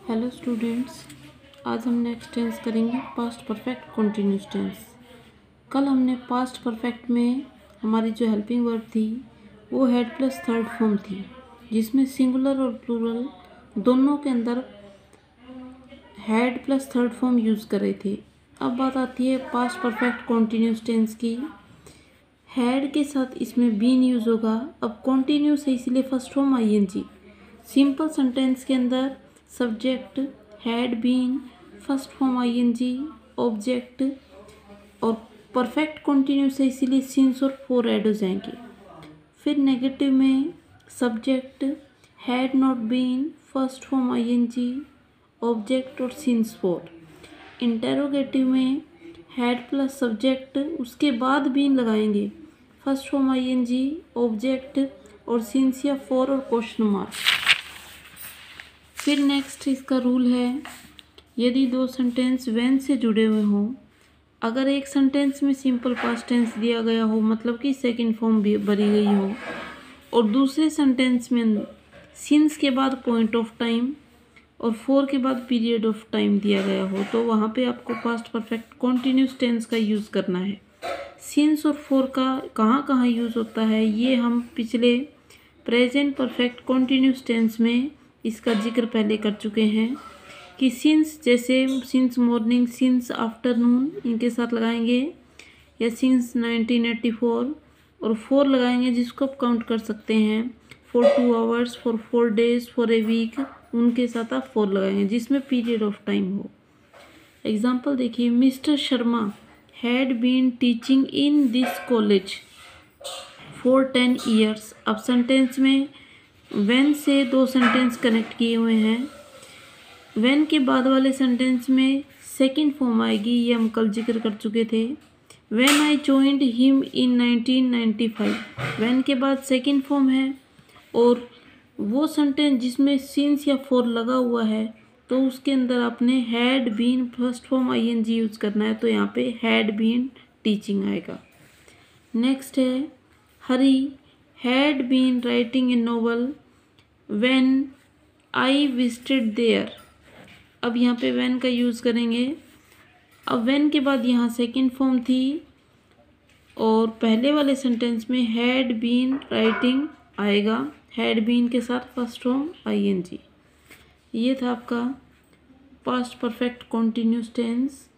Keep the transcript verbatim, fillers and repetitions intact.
Hello students, आज हम next tense करेंगे पास्ट परफेक्ट कंटिन्यूस टेंस। कल हमने पास्ट परफेक्ट में हमारी जो हेल्पिंग वर्ब थी वो हेड प्लस थर्ड फॉर्म थी, जिसमें सिंगुलर और प्लूरल दोनों के अंदर had plus third form use कर रहे थे। अब बात आती है पास्ट परफेक्ट कंटिन्यूस टेंस की। हेड के साथ इसमें बीन यूज़ होगा। अब कंटिन्यूस है इसलिए first form I N G. Simple sentence के अंदर subject had been, first form I N G, object, और परफेक्ट कंटिन्यूस है इसीलिए सिंस और फोर ऐड हो जाएंगे। फिर नेगेटिव में subject had not been, first form I N G, object और सिंस फोर। इंटेरोगेटिव में हैड प्लस सब्जेक्ट, उसके बाद बीन लगाएंगे, first form I N G, object और सिंस या फोर और क्वेश्चन मार्क। फिर नेक्स्ट इसका रूल है, यदि दो सेंटेंस व्हेन से जुड़े हुए हों, अगर एक सेंटेंस में सिंपल पास्ट टेंस दिया गया हो, मतलब कि सेकंड फॉर्म भी भरी गई हो, और दूसरे सेंटेंस में सिंस के बाद पॉइंट ऑफ टाइम और फोर के बाद पीरियड ऑफ टाइम दिया गया हो, तो वहाँ पे आपको पास्ट परफेक्ट कॉन्टिन्यूस टेंस का यूज़ करना है। सिंस और फोर का कहाँ कहाँ यूज़ होता है ये हम पिछले प्रेजेंट परफेक्ट कॉन्टिन्यूस टेंस में इसका जिक्र पहले कर चुके हैं कि सिंस, जैसे सिंस मॉर्निंग, सिंस आफ्टरनून, इनके साथ लगाएंगे, या सिंस नाइनटीन एटी फोर, और फोर लगाएंगे जिसको आप काउंट कर सकते हैं for two hours, for four days, for a week, उनके साथ आप फोर लगाएंगे जिसमें पीरियड ऑफ टाइम हो। एग्जाम्पल देखिए, Mister Sharma had been teaching in this college for ten years. अब सेंटेंस में व्हेन से दो सेंटेंस कनेक्ट किए हुए हैं। व्हेन के बाद वाले सेंटेंस में सेकंड फॉर्म आएगी, ये हम कल जिक्र कर चुके थे। When I joined him in nineteen ninety five, when के बाद सेकंड फॉर्म है, और वो सेंटेंस जिसमें सिंस या फोर लगा हुआ है तो उसके अंदर आपने had been, first form I N G use करना है, तो यहाँ पे हैड बीन टीचिंग आएगा। नेक्स्ट है, Hari had been writing a novel when I visited there. अब यहाँ पे व्हेन का यूज़ करेंगे। अब व्हेन के बाद यहाँ सेकंड फॉर्म थी, और पहले वाले सेंटेंस में हैड बीन राइटिंग आएगा, हैड बीन के साथ first form I N G. ये था आपका पास्ट परफेक्ट कॉन्टिन्यूस टेंस।